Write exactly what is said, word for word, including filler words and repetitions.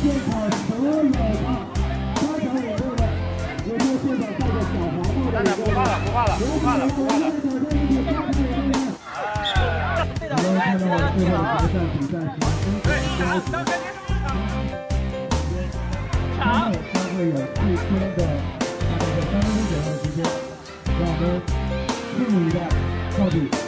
场所有的观赏演奏的，也就现场带着小黄帽的。不画了，不画了，不画了，不画了。我们看到最后决赛比赛是分别之后将会有四天的那个三分钟左右的时间，让我们拭目以待，到底。